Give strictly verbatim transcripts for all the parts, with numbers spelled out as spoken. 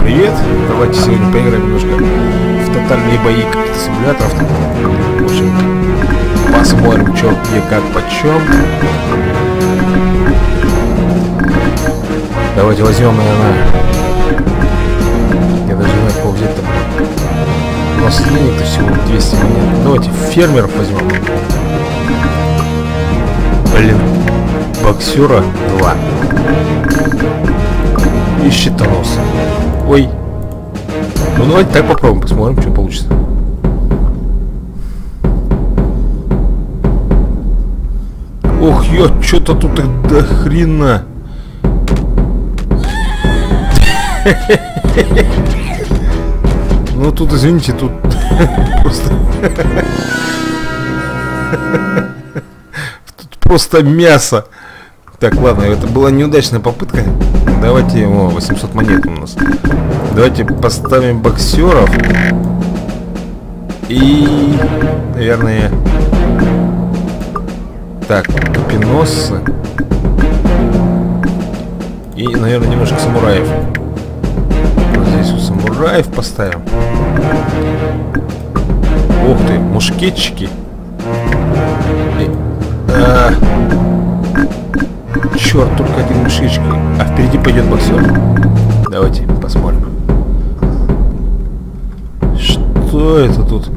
привет! Давайте сегодня поиграем немножко в тотальные бои каких-то симуляторов. В общем, посмотрим, что, где, как, почем. Давайте возьмем, наверное... Я даже не знаю, кого взять-то. У нас денег-то всего двести монет. Давайте фермеров возьмем. Блин. Боксера два. И щитонос. Ой. Ну давайте так попробуем, посмотрим, что получится. Ох, ё, что-то тут их до хрена. Ну тут, извините, тут просто... Тут просто мясо. Так, ладно, это была неудачная попытка. Давайте, о, восемьсот монет у нас. Давайте поставим боксеров. И, наверное... Так, копеносцы. И, наверное, немножко самураев. Вот здесь вот самураев поставим. Ух ты, мушкетчики. И, а... Черт, только один мушкетчик. А впереди пойдет боксер. Давайте посмотрим. Что это тут?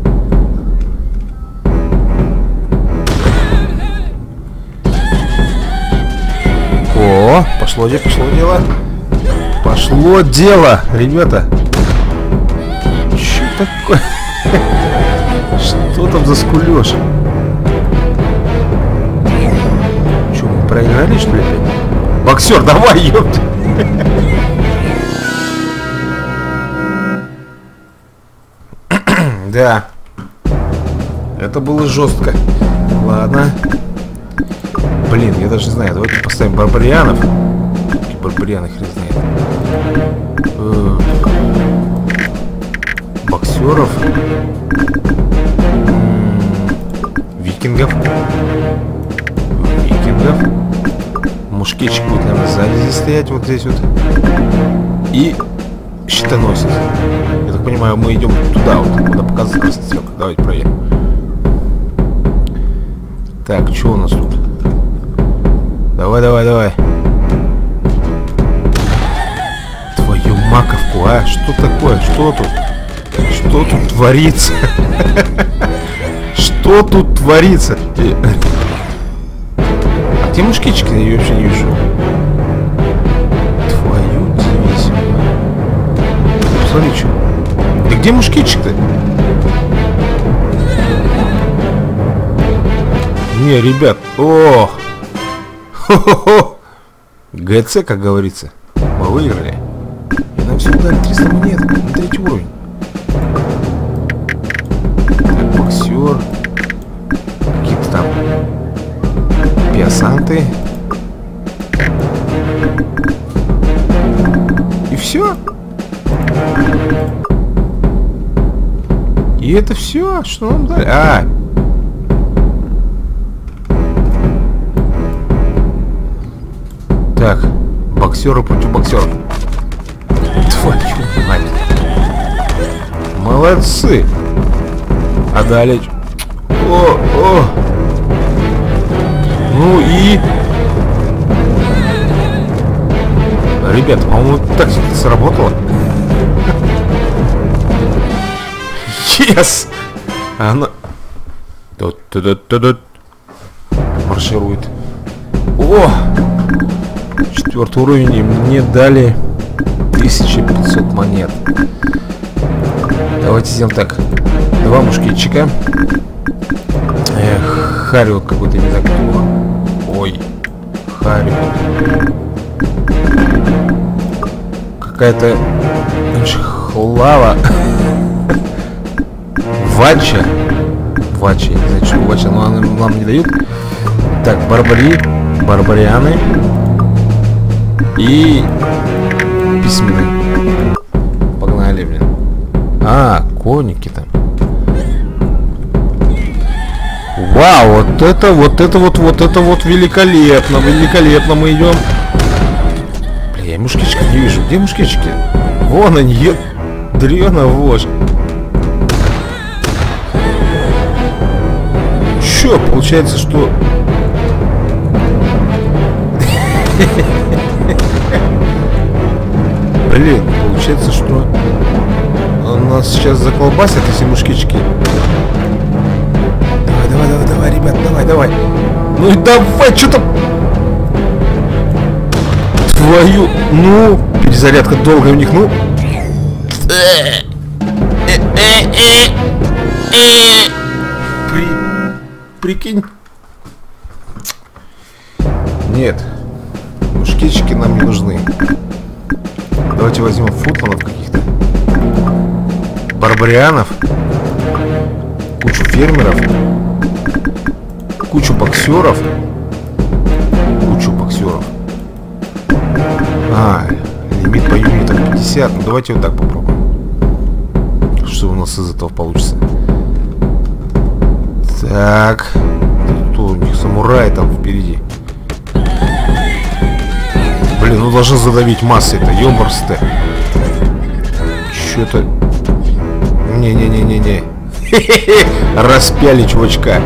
О, пошло дело, пошло дело. Пошло дело, ребята. Что такое? Что там за скулёж? Что, мы проиграли, что ли? Боксер, давай, ёпта. Да. Это было жестко. Ладно. Блин, я даже не знаю. Давайте поставим барбарианов. Барбарианы хрен знает. Боксеров. Викингов. Викингов. Мушкетчик будет, наверное, сзади здесь стоять. Вот здесь вот. И щитоносец. Я так понимаю, мы идем туда вот, куда показывается красная стрелка. Давайте проверим. Так, что у нас тут? Давай, давай, давай. Твою маковку, а? Что такое? Что тут? Что тут творится? Что тут творится? А где мушкетчики? Я ее вообще не вижу. Твою дивизию. Посмотри, что. Да где мушкетчик-то? Не, ребят. Ох. Хо-хо-хо. ГЦ, как говорится. Мы выиграли. И нам всего дали триста монет на третий уровень. Так, боксер. Какие-то там пиасанты. И все. И это все, что нам дали. А! Так, боксеры против боксеров. Твою мать. Молодцы. А далее... О, о. Ну и... Ребята, по-моему, тактика сработала. Yes! Она... Тут-тут-тут-тут. Марширует. О! Четвертый уровень, и мне дали тысяча пятьсот монет. Давайте сделаем так. Два мушкетчика. Эх, Хариот какой-то, не знаю, кто. Ой, Хариот. Какая-то хлава. Вача. Вача, я не знаю, что Вача, но она нам не дают. Так, барбари, барбарианы. И письменные. Погнали, блин. А, коники там. Вау, вот это, вот это вот, вот это вот великолепно, великолепно мы идем. Бля, я мушкетчиков не вижу. Где мушкетчики? Вон они, дрена вошь. Чё, получается, что... Блин, получается, что... Нас сейчас заколбасят эти мушкетчики. Давай, давай, давай, давай, ребят, давай, давай. Ну и давай, что-то... Твою... Ну, перезарядка долгая у них, ну... При... Прикинь. Нет. Мушкетчики нам не нужны. Давайте возьмем футманов каких-то. Барбарианов. Кучу фермеров. Кучу боксеров. Кучу боксеров. А, лимит по юнитам пятьдесят. Ну давайте вот так попробуем. Что у нас из этого получится? Так. Кто у них? Самурай там впереди. Блин, ну должны задавить массой-то, ёбарс-то. Чё-то... Не-не-не-не-не. Распяли чувачка.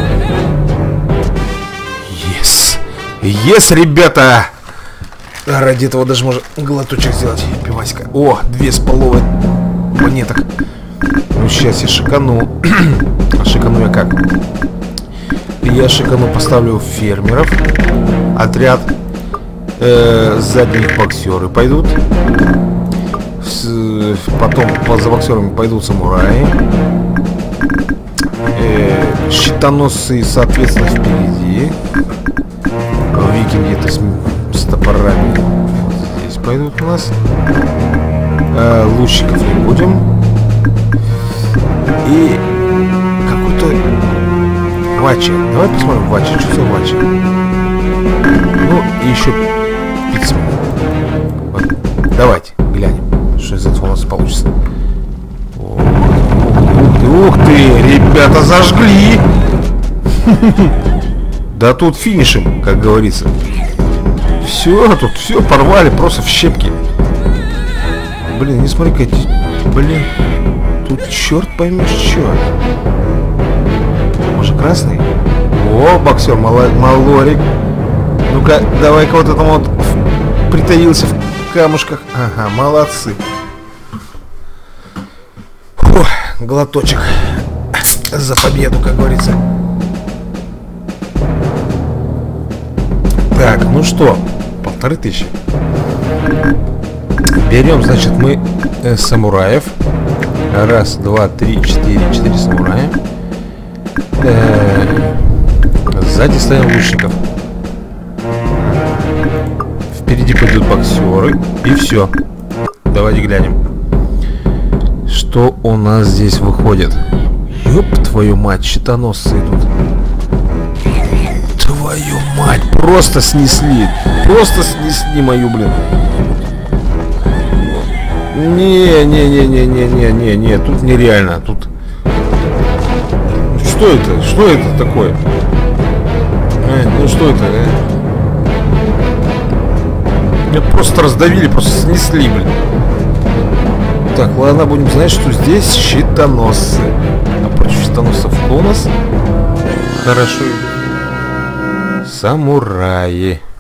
Ес. Ес, ребята. А ради этого даже можно глоточек сделать. Пиваська. О, две с половой монеток. Ну, сейчас я шикану. А шикану я как? Я шикану, поставлю фермеров. Отряд. Э, задних боксеры пойдут. С, потом по, за боксерами пойдут самураи. Э, щитоносцы, соответственно, впереди. Викинги-то с, с топорами. Вот здесь пойдут у нас. Э, лучников не будем. И какой-то Вачи. Давай посмотрим Вачи. Что за Вачи? Ну, и еще пиццу. Вот. Давайте глянем, что из этого у нас получится. Ух ты, ух ты, ребята, зажгли! Да тут финишем, как говорится. Все, тут все порвали просто в щепки. Блин, не смотри-ка, блин, тут черт поймешь что. Может, красный? О, боксер, малорик. Ну-ка, давай-ка вот этому вот притаился в камушках. Ага, молодцы. Фу, глоточек за победу, как говорится. Так, ну что, полторы тысячи. Берем, значит, мы э, самураев. Раз, два, три, четыре, четыре самурая. Э, сзади ставим лучников. Впереди пойдут боксеры. И все. Давайте глянем, что у нас здесь выходит. Ёп, твою мать, щитоносцы идут. Твою мать, просто снесли. Просто снесли мою, блин. Не-не-не-не-не-не-не-не, тут нереально. Тут... Что это? Что это такое? А, ну что это, а? Меня просто раздавили, просто снесли, блин. Так, ладно, будем знать, что здесь щитоносцы. А против щитоносцев кто у нас? Хорошо. Самураи.